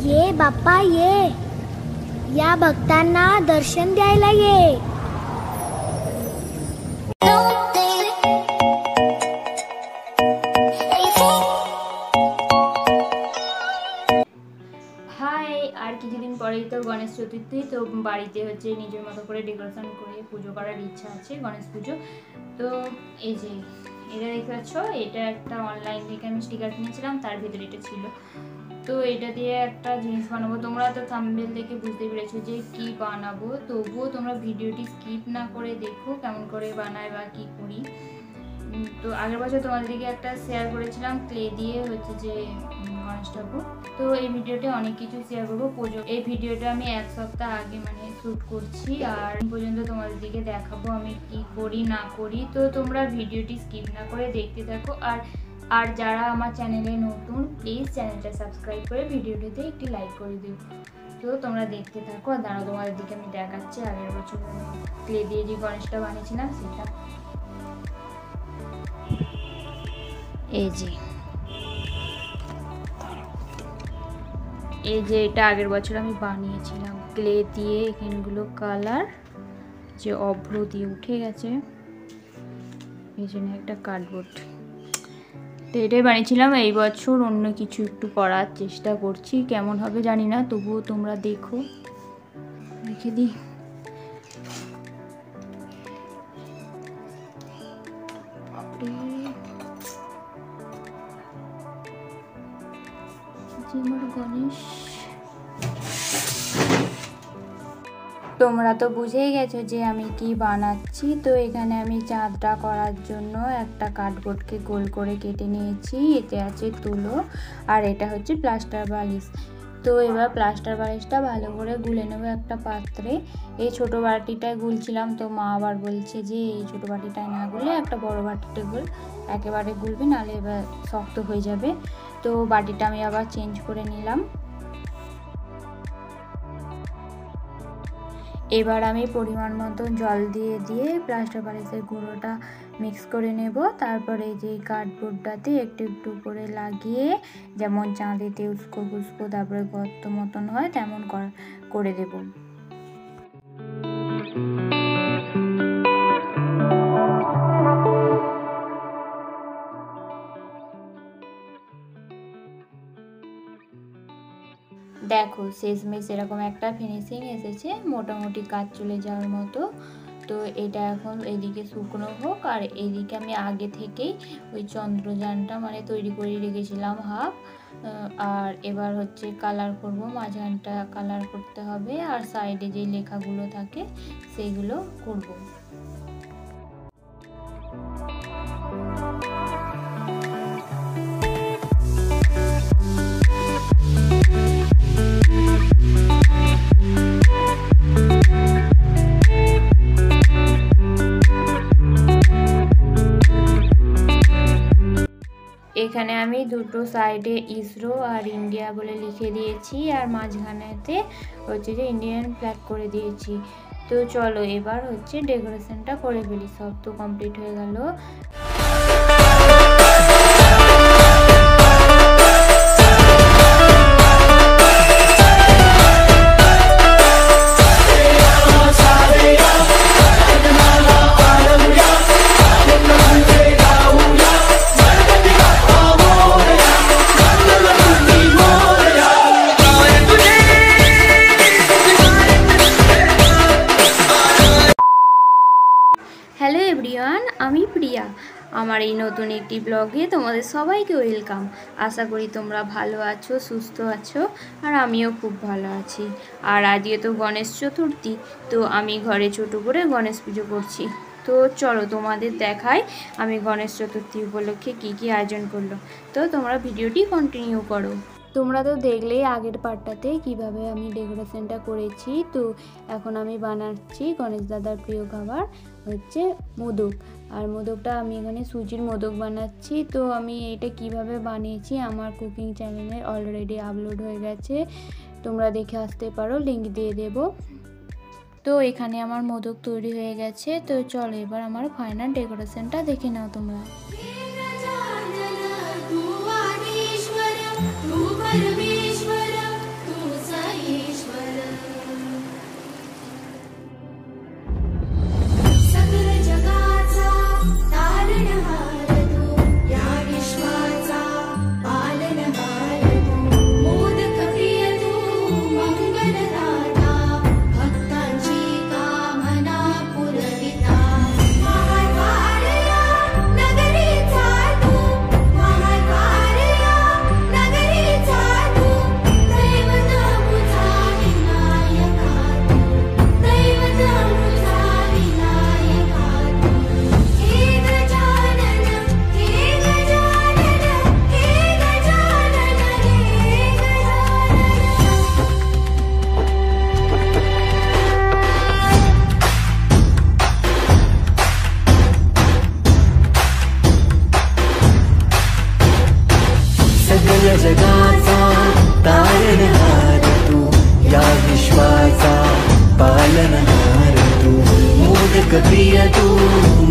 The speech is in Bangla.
ये बाप्पा ये या भक्तांना दर्शन द्यायला ये। আর কিছুদিন পরেই তো গণেশ চতুর্থী, তো বাড়িতে হচ্ছে নিজের মতো করে ডেকোরেশন করে পুজো করার ইচ্ছা আছে, গণেশ পুজো। তো এই যে এটা দেখতে পাচ্ছ, এটা একটা অনলাইন থেকে আমি স্টিকার কিনেছিলাম, তার ভিতরে এটা ছিল। তো এটা দিয়ে একটা জিনিস বানাবো। তোমরা তো থাম্বনেল দেখে বুঝতে পেরেছো যে কি বানাবো, তবুও তোমরা ভিডিওটি স্কিপ না করে দেখো কেমন করে বানায় বা কি করি। তো আগের বছর তোমাদেরকে একটা শেয়ার করেছিলাম ক্লে দিয়ে হচ্ছে যে গণেশ ঠাকুর। তো এই ভিডিওতে অনেক কিছু শেয়ার করবো। এই ভিডিওটা আমি এক সপ্তাহ আগে মানে শ্যুট করছি, আর পর্যন্ত তোমাদেরকে দেখাবো আমি কি করি না করি। তো তোমরা ভিডিওটি স্কিপ না করে দেখতে থাকো। আর যারা আমার চ্যানেলে নতুন, প্লিজ চ্যানেলটা সাবস্ক্রাইব করে ভিডিওটিতে একটি লাইক করে দিও। তো তোমরা দেখতে থাকো। আর দাঁড়াও, তোমাদের দিকে আমি দেখাচ্ছি আগের বছর আমি ক্লে দিয়ে যে গণেশটা বানিয়েছিলাম সেটা। এই যে এটা আগের বছর আমি বানিয়েছিলাম ক্লে দিয়ে। এখানগুলো কালার যে অভ্র দিয়ে উঠে গেছে, এই জন্য একটা কার্ডবোর্ড। তো এটাই বানিয়েছিলাম। এই বছর অন্য কিছু একটু করার চেষ্টা করছি, কেমন হবে জানি না, তবুও তোমরা দেখো। রেখে দিই। গণেশ, তোমরা তো বুঝেই গেছো যে আমি কি বানাচ্ছি। তো এখানে আমি চাঁদটা করার জন্য একটা কার্ডবোর্ডকে গোল করে কেটে নিয়েছি। এতে আছে তুলো, আর এটা হচ্ছে প্লাস্টার বালিশ। তো এবার প্লাস্টার বালিশটা ভালো করে গুলে নেবো একটা পাত্রে। এই ছোটো বাটিটায় গুলছিলাম, তো মা আবার বলছে যে এই ছোটো বাটিটায় না গুলে একটা বড় বাটিতে গুল, একেবারে গুলবি নাহলে এবার শক্ত হয়ে যাবে। তো বাটিটা আমি আবার চেঞ্জ করে নিলাম। এবার আমি পরিমাণ মতো জল দিয়ে প্লাস্টার বালিশের গুঁড়োটা মিক্স করে নেব। তারপরে যে কার্ডবোর্ডটাতে একটু একটু করে লাগিয়ে, যেমন চাঁদেতে উস্কো ফুস্কো তারপরে গর্ত মতন হয় তেমন করে দেব। দেখো শেষমেশ এরকম একটা ফিনিশিং এসেছে, মোটামুটি কাজ চলে যাওয়ার মতো। তো এটা এখন এইদিকে শুকনো হোক, আর এইদিকে আমি আগে থেকেই ওই চন্দ্রযানটা মানে তৈরি করে রেখেছিলাম হাফ। আর এবার হচ্ছে কালার করব, মাঝখানটা কালার করতে হবে, আর সাইডে যে লেখাগুলো থাকে সেইগুলো করব। এখানে আমি দুটো সাইডে ইসরো আর ইন্ডিয়া বলে লিখে দিয়েছি, আর মাঝখানেতে হচ্ছে যে ইন্ডিয়ান ফ্ল্যাগ করে দিয়েছি। তো চলো এবার হচ্ছে ডেকোরেশনটা করে ফেলি। সব তো কমপ্লিট হয়ে গেল। হ্যালো এভরিওয়ান, আমি প্রিয়া। আমার এই নতুন একটি ব্লগে তোমাদের সবাইকে ওয়েলকাম। আশা করি তোমরা ভালো আছো, সুস্থ আছো, আর আমিও খুব ভালো আছি। আর আজকে তো গণেশ চতুর্থী, তো আমি ঘরে ছোট করে গণেশ পুজো করছি। তো চলো তোমাদের দেখাই আমি গণেশ চতুর্থী উপলক্ষে কি কি আয়োজন করলো। তো তোমরা ভিডিওটি কন্টিনিউ করো। তোমরা তো দেখলেই আগের পার্টটাতে কিভাবে আমি ডেকোরেশনটা করেছি। তো এখন আমি বানাচ্ছি গণেশ দাদার প্রিয় খাবার হচ্ছে মোদক। আর মোদকটা আমি এখানে সুজির মোদক বানাচ্ছি। তো আমি এটা কিভাবে বানিয়েছি আমার কুকিং চ্যানেলে অলরেডি আপলোড হয়ে গেছে, তোমরা দেখে আসতে পারো, লিঙ্ক দিয়ে দেব। তো এখানে আমার মোদক তৈরি হয়ে গেছে। তো চলো এবার আমার ফাইনাল ডেকোরেশনটা দেখে নাও তোমরা। परमेश्वर तू कभी तू